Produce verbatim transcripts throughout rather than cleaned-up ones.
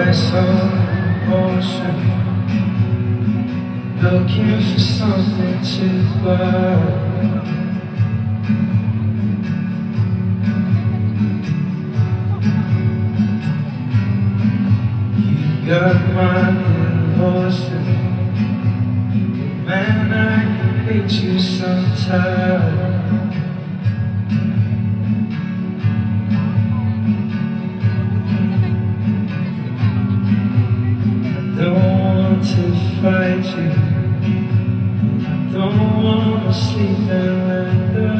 eyes on ocean, looking for something to buy. You got my horses, man, I can hate you sometimes. To fight you, I don't wanna sleep and wonder.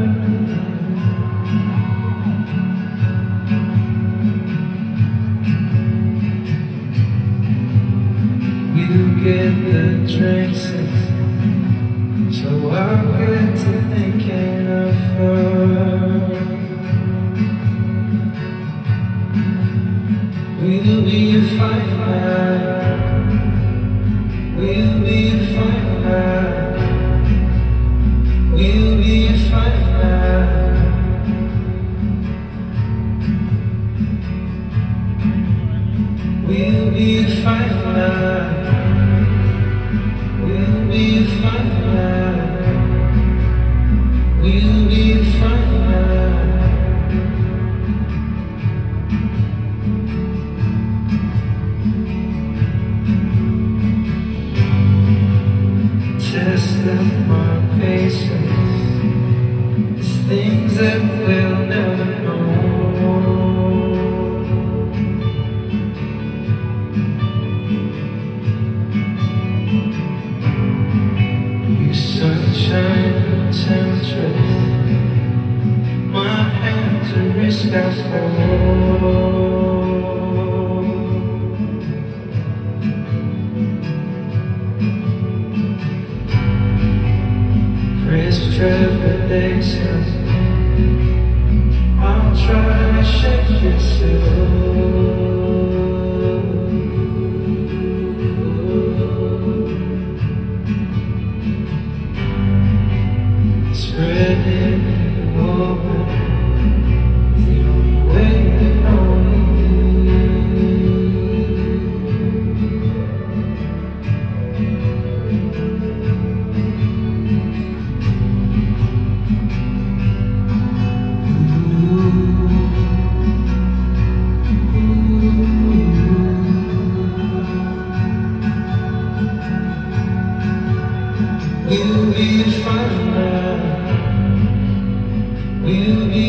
We'll get the drinks in, so I'll get to thinking of her. We'll be fine now. We'll be fine now. We'll be fine now. We'll be fine now. We'll be fine now. We'll be fine now. Testing my patience, it's things that we'll never know. You sunshine and temptress, my hands are risk I fall. Trepidation, I'll try to shake your soul. Spreading it open, the only way to know We'll be fine now. We'll be